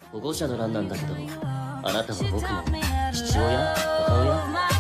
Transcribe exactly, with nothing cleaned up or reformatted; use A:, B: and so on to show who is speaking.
A: 保護者の欄なんだけど、あなたは僕の父親母親